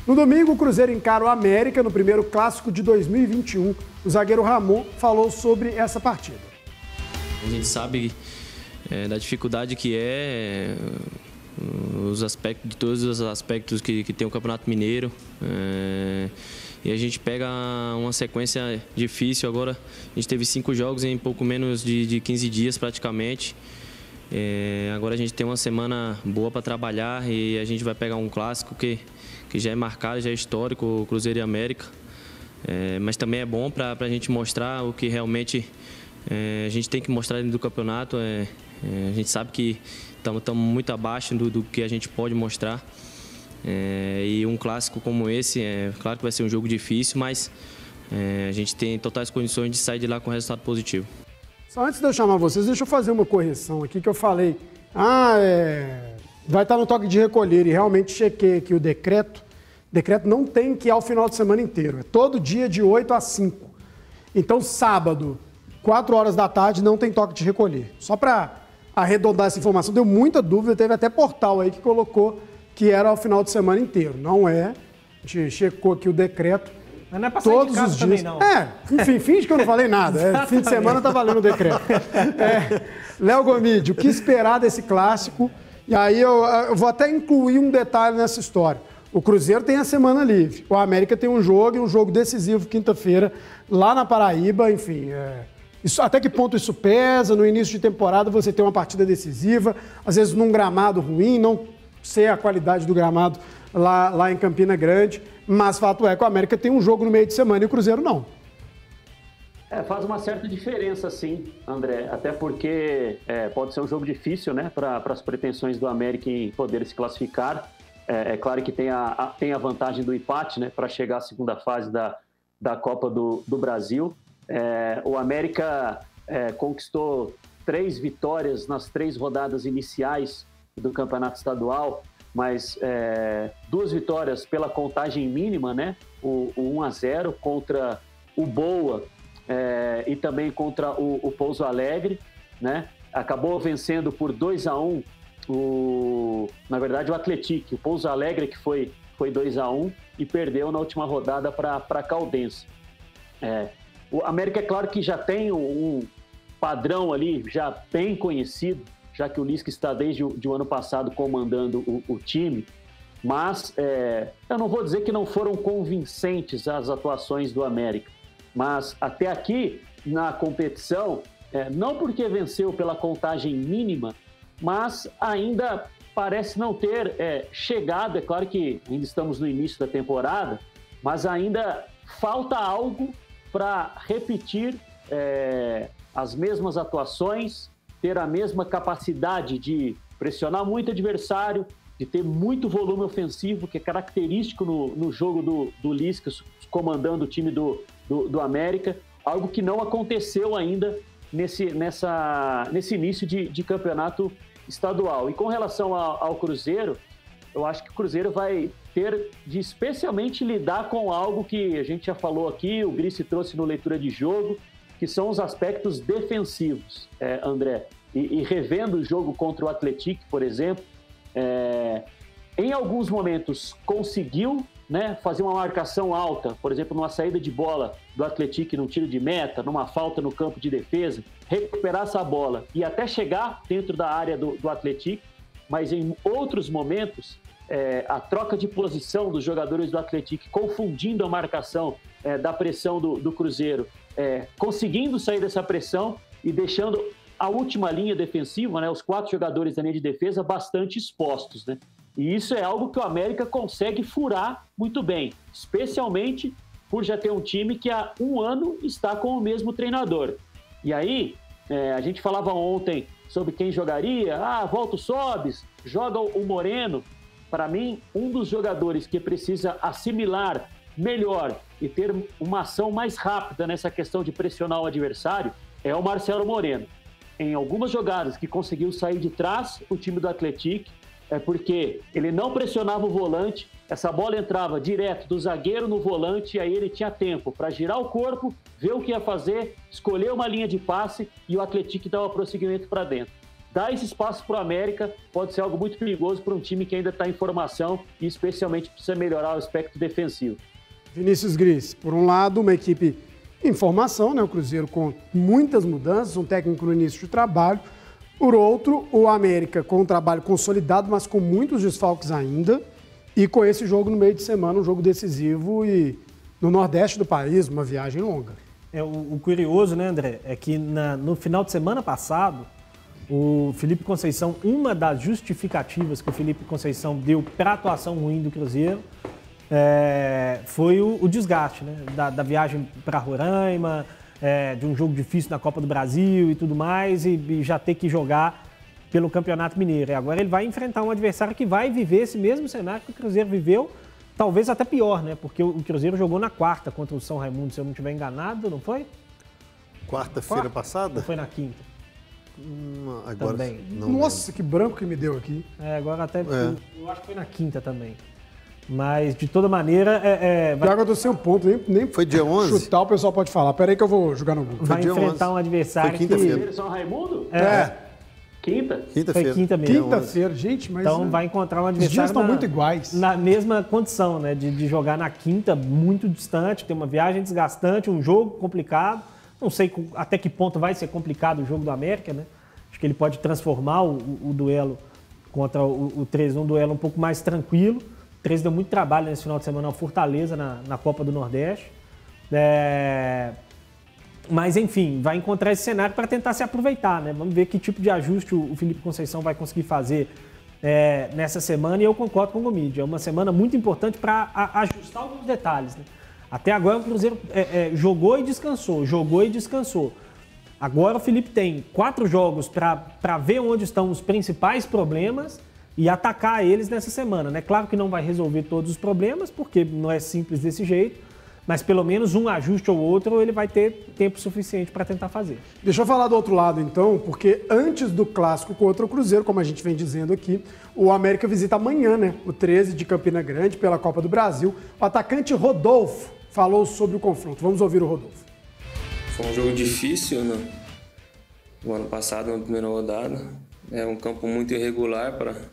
No domingo, o Cruzeiro encara o América no primeiro clássico de 2021. O zagueiro Ramon falou sobre essa partida. A gente sabe da dificuldade que os aspectos, de todos os aspectos que tem o Campeonato Mineiro. E a gente pega uma sequência difícil agora. A gente teve 5 jogos em pouco menos de 15 dias praticamente. Agora a gente tem uma semana boa para trabalhar e a gente vai pegar um clássico que já é marcado, já é histórico, o Cruzeiro e América. Mas também é bom para a gente mostrar o que realmente a gente tem que mostrar dentro do campeonato. A gente sabe que estamos muito abaixo do que a gente pode mostrar. E um clássico como esse, claro que vai ser um jogo difícil, mas a gente tem totais condições de sair de lá com resultado positivo. Só antes de eu chamar vocês, deixa eu fazer uma correção aqui que eu falei. Vai estar no toque de recolher e realmente chequei aqui o decreto. O decreto não tem que ir ao final de semana inteiro, é todo dia de 8 às 5. Então, sábado, 4 horas da tarde, não tem toque de recolher. Só para arredondar essa informação, deu muita dúvida, teve até portal aí que colocou que era ao final de semana inteiro. Não é, a gente checou aqui o decreto. Mas não é pra sair todos de casa os dias. também, não. Enfim, finge que eu não falei nada. Fim de semana tá valendo o decreto. Léo Gomide, o que esperar desse clássico? E aí eu vou até incluir um detalhe nessa história. O Cruzeiro tem a semana livre. O América tem um jogo decisivo quinta-feira lá na Paraíba. Enfim, até que ponto isso pesa? No início de temporada você tem uma partida decisiva, às vezes num gramado ruim, não sei a qualidade do gramado lá em Campina Grande, mas fato é que o América tem um jogo no meio de semana e o Cruzeiro não. Faz uma certa diferença, sim, André, até porque pode ser um jogo difícil, né, para as pretensões do América em poder se classificar. É claro que tem a vantagem do empate, né, para chegar à segunda fase da Copa do Brasil. O América conquistou 3 vitórias nas 3 rodadas iniciais do Campeonato Estadual, mas 2 vitórias pela contagem mínima, né? O 1-0 contra o Boa e também contra o Pouso Alegre, né? Acabou vencendo por 2-1 na verdade o Atlético, o Pouso Alegre que foi 2-1 e perdeu na última rodada para Caldense. O América, é claro que já tem um padrão ali já bem conhecido, já que o Lisca está desde o ano passado comandando o time, mas eu não vou dizer que não foram convincentes as atuações do América, mas até aqui na competição, não porque venceu pela contagem mínima, mas ainda parece não ter chegado, é claro que ainda estamos no início da temporada, mas ainda falta algo para repetir as mesmas atuações, ter a mesma capacidade de pressionar muito o adversário, de ter muito volume ofensivo, que é característico no jogo do Lisca, comandando o time do América, algo que não aconteceu ainda nesse início de campeonato estadual. E com relação ao Cruzeiro, eu acho que o Cruzeiro vai ter de especialmente lidar com algo que a gente já falou aqui, o Grice trouxe no Leitura de Jogo, que são os aspectos defensivos, André. E revendo o jogo contra o Atlético, por exemplo, em alguns momentos conseguiu, né, fazer uma marcação alta, por exemplo, numa saída de bola do Atlético, num tiro de meta, numa falta no campo de defesa, recuperar essa bola e até chegar dentro da área do Atlético, mas em outros momentos, a troca de posição dos jogadores do Atlético, confundindo a marcação da pressão do Cruzeiro, conseguindo sair dessa pressão e deixando a última linha defensiva, né, os 4 jogadores da linha de defesa bastante expostos, né? E isso é algo que o América consegue furar muito bem, especialmente por já ter um time que há 1 ano está com o mesmo treinador. E aí, a gente falava ontem sobre quem jogaria, volta o Sobis, joga o Moreno. Para mim, um dos jogadores que precisa assimilar melhor e ter uma ação mais rápida nessa questão de pressionar o adversário é o Marcelo Moreno. Em algumas jogadas que conseguiu sair de trás o time do Atlético, porque ele não pressionava o volante, essa bola entrava direto do zagueiro no volante e aí ele tinha tempo para girar o corpo, ver o que ia fazer, escolher uma linha de passe e o Atlético dava prosseguimento para dentro. dar esse espaço para o América pode ser algo muito perigoso para um time que ainda está em formação e especialmente precisa melhorar o aspecto defensivo. Vinícius Gris, por um lado, uma equipe em formação, né? O Cruzeiro com muitas mudanças, um técnico no início de trabalho. Por outro, o América com um trabalho consolidado, mas com muitos desfalques ainda. E com esse jogo no meio de semana, um jogo decisivo e no Nordeste do país, uma viagem longa. O curioso, né, André, é que no final de semana passado, o Felipe Conceição, uma das justificativas que o Felipe Conceição deu para a atuação ruim do Cruzeiro foi o desgaste, né, da viagem para Roraima, de um jogo difícil na Copa do Brasil e tudo mais, e já ter que jogar pelo Campeonato Mineiro. E agora ele vai enfrentar um adversário que vai viver esse mesmo cenário que o Cruzeiro viveu, talvez até pior, né? Porque o Cruzeiro jogou na quarta contra o São Raimundo, se eu não estiver enganado, não foi? Quarta-feira passada? Ou foi na quinta? Agora também. Nossa, que branco que me deu aqui. Agora até... Eu acho que foi na quinta também. Mas, de toda maneira... Pior que eu tô sem um ponto, nem foi dia 11? Chutar, o pessoal pode falar. Peraí que eu vou jogar no Google. Vai enfrentar um adversário foi quinta-feira. São Raimundo? Quinta-feira. Foi quinta mesmo. Quinta-feira, gente, mas... Então vai encontrar um adversário... Os dias estão muito iguais. Na mesma condição, né? De jogar na quinta, muito distante, ter uma viagem desgastante, um jogo complicado. Não sei até que ponto vai ser complicado o jogo do América, né? Acho que ele pode transformar o duelo contra o 13 num duelo um pouco mais tranquilo. O 13 deu muito trabalho nesse final de semana ao Fortaleza na Copa do Nordeste. Mas, enfim, vai encontrar esse cenário para tentar se aproveitar, né? Vamos ver que tipo de ajuste o Felipe Conceição vai conseguir fazer nessa semana. E eu concordo com o Gomide. É uma semana muito importante para ajustar alguns detalhes, né? Até agora o Cruzeiro jogou e descansou. Agora o Felipe tem 4 jogos para ver onde estão os principais problemas e atacar eles nessa semana, né? Claro que não vai resolver todos os problemas, porque não é simples desse jeito, mas pelo menos um ajuste ou outro ele vai ter tempo suficiente para tentar fazer. Deixa eu falar do outro lado então, porque antes do clássico contra o Cruzeiro, como a gente vem dizendo aqui, o América visita amanhã, né? O 13 de Campina Grande pela Copa do Brasil. O atacante Rodolfo falou sobre o confronto. Vamos ouvir o Rodolfo. Foi um jogo difícil, né? O ano passado, na primeira rodada. É um campo muito irregular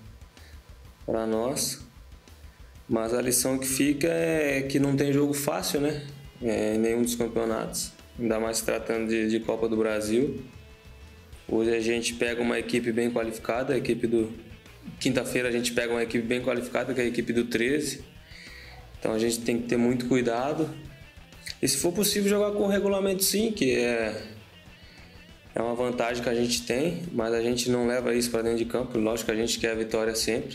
para nós. Mas a lição que fica é que não tem jogo fácil, né? Em nenhum dos campeonatos. Ainda mais se tratando de Copa do Brasil. Hoje a gente pega uma equipe bem qualificada, quinta-feira a gente pega uma equipe bem qualificada, que é a equipe do 13. Então a gente tem que ter muito cuidado. E se for possível jogar com o regulamento sim, que é uma vantagem que a gente tem, mas a gente não leva isso para dentro de campo. Lógico que a gente quer a vitória sempre.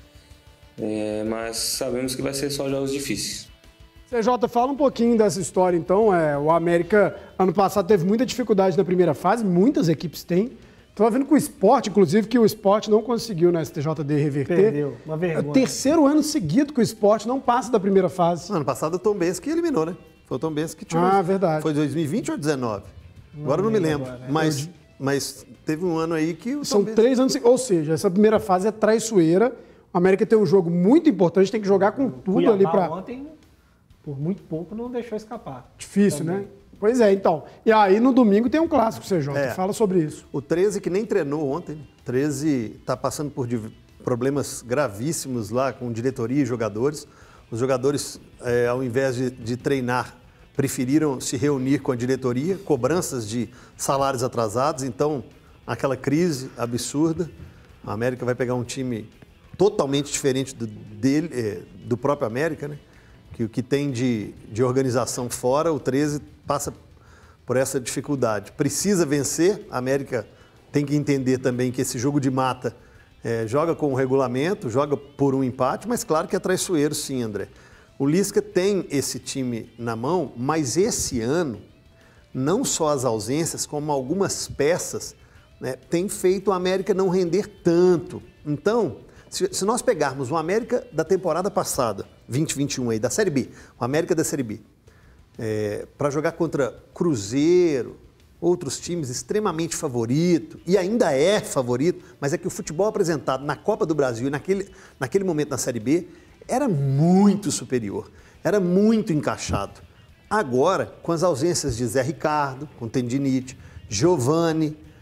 Mas sabemos que vai ser só jogos difíceis. CJ, fala um pouquinho dessa história então. O América, ano passado, teve muita dificuldade na primeira fase, muitas equipes têm. Estava vendo com o Sport, inclusive, que o Sport não conseguiu na STJD reverter. Perdeu, uma vergonha. É o terceiro ano seguido que o Sport não passa da primeira fase. Ano passado o Tom Benz que eliminou, né? Foi o Tom Benz que tirou. Verdade. Foi 2020 ou 2019? Agora não me lembro. Mas teve um ano aí que o São 3 anos, ou seja, essa primeira fase é traiçoeira. O América tem um jogo muito importante, tem que jogar com tudo Cuiabá ali para... Ontem, por muito pouco, não deixou escapar. Difícil, também, né? Pois é, então. E aí no domingo tem um clássico, CJ. Fala sobre isso. O 13 que nem treinou ontem. O 13 está passando por problemas gravíssimos lá com diretoria e jogadores. Os jogadores, ao invés de treinar, preferiram se reunir com a diretoria, cobranças de salários atrasados. Então, aquela crise absurda. A América vai pegar um time totalmente diferente do próprio América, né? Que o que tem de organização fora, o 13 passa por essa dificuldade. Precisa vencer, a América tem que entender também que esse jogo de mata joga com o regulamento, joga por um empate, mas claro que é traiçoeiro sim, André. O Lisca tem esse time na mão, mas esse ano, não só as ausências, como algumas peças, né, tem feito a América não render tanto. Então, se nós pegarmos o América da temporada passada, 2021 aí, da Série B, o América da Série B, para jogar contra Cruzeiro, outros times extremamente favorito, e ainda é favorito, mas é que o futebol apresentado na Copa do Brasil e naquele momento na Série B era muito superior, era muito encaixado. Agora, com as ausências de Zé Ricardo, com tendinite, Giovani,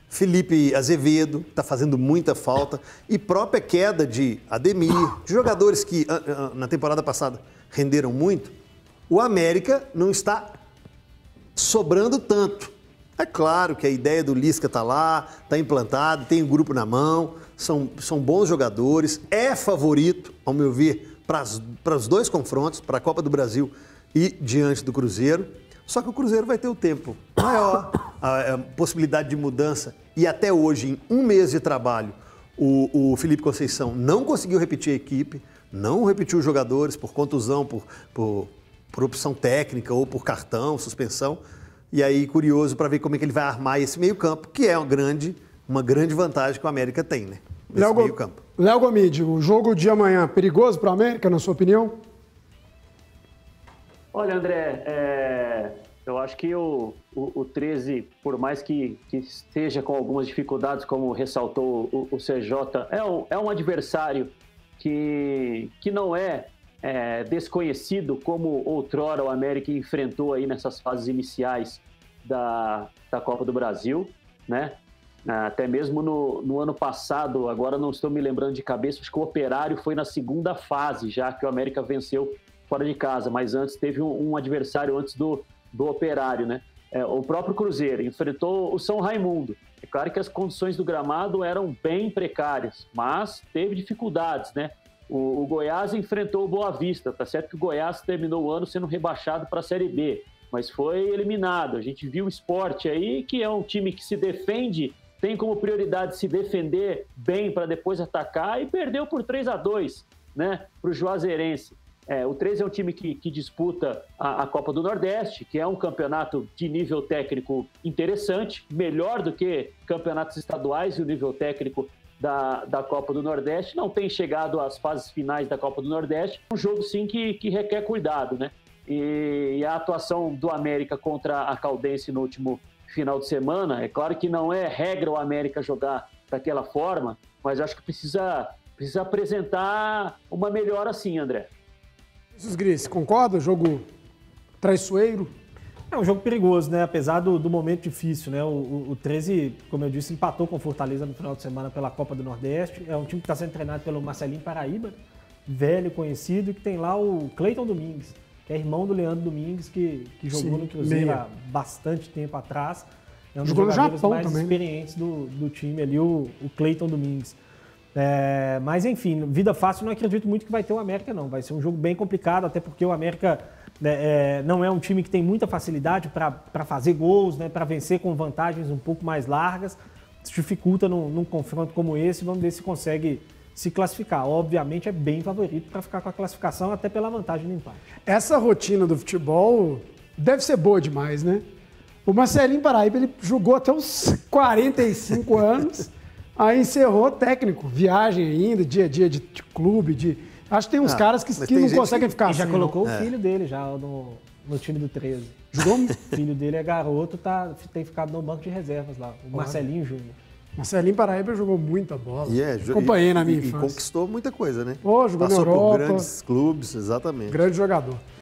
Felipe Azevedo, está fazendo muita falta, e própria queda de Ademir, de jogadores que na temporada passada renderam muito, o América não está sobrando tanto. É claro que a ideia do Lisca está lá, está implantado, tem um grupo na mão, são bons jogadores, é favorito, ao meu ver, para os dois confrontos, para a Copa do Brasil e diante do Cruzeiro. Só que o Cruzeiro vai ter o tempo maior, a possibilidade de mudança. E até hoje, em um mês de trabalho, o Felipe Conceição não conseguiu repetir a equipe, não repetiu os jogadores por contusão, por opção técnica ou por cartão, suspensão. E aí, curioso para ver como é que ele vai armar esse meio-campo, que é uma grande vantagem que o América tem, né? Nesse meio-campo. Léo Gomide, o jogo de amanhã, perigoso para o América, na sua opinião? Olha, André, eu acho que o 13, por mais que esteja com algumas dificuldades, como ressaltou o CJ, é um adversário que não é desconhecido como outrora o América enfrentou aí nessas fases iniciais da Copa do Brasil, né? Até mesmo no ano passado, agora não estou me lembrando de cabeça, acho que o Operário foi na segunda fase, já que o América venceu fora de casa, mas antes teve um adversário antes do Operário, né? O próprio Cruzeiro enfrentou o São Raimundo. É claro que as condições do gramado eram bem precárias, mas teve dificuldades, né? O Goiás enfrentou o Boa Vista, tá certo que o Goiás terminou o ano sendo rebaixado para a Série B, mas foi eliminado. A gente viu o Sport aí, que é um time que se defende, tem como prioridade se defender bem para depois atacar, e perdeu por 3-2, né, para o Juazeirense. O 13 é um time que disputa a Copa do Nordeste, que é um campeonato de nível técnico interessante, melhor do que campeonatos estaduais e o nível técnico da Copa do Nordeste. Não tem chegado às fases finais da Copa do Nordeste. Um jogo, sim, que requer cuidado, né? E a atuação do América contra a Caldense no último final de semana, é claro que não é regra o América jogar daquela forma, mas acho que precisa apresentar uma melhora sim, André. Jesus Gris, concorda? Jogo traiçoeiro? É um jogo perigoso, né? Apesar do momento difícil, né? O 13, como eu disse, empatou com o Fortaleza no final de semana pela Copa do Nordeste. É um time que está sendo treinado pelo Marcelinho Paraíba, velho, conhecido, e que tem lá o Cleiton Domingues, que é irmão do Leandro Domingues, que jogou no Cruzeiro há bastante tempo atrás. É um dos jogadores mais experientes do time ali, o Cleiton Domingues. Mas, enfim, vida fácil não acredito muito que vai ter o América, não. Vai ser um jogo bem complicado, até porque o América não é um time que tem muita facilidade para fazer gols, né, para vencer com vantagens um pouco mais largas. Isso dificulta num confronto como esse. Vamos ver se consegue se classificar. Obviamente é bem favorito para ficar com a classificação, até pela vantagem do empate. Essa rotina do futebol deve ser boa demais, né? O Marcelinho Paraíba, ele jogou até uns 45 anos, aí encerrou técnico, viagem ainda, dia a dia de clube, Acho que tem uns caras que não conseguem ficar assim. Já colocou o filho dele já no time do 13. Jogou? O filho dele é garoto, tem ficado no banco de reservas lá, o Marcelinho Júnior. Marcelinho Paraíba jogou muita bola. Acompanhei na minha infância. E conquistou muita coisa, né? Jogou na Europa. Passou por grandes clubes, exatamente. Grande jogador.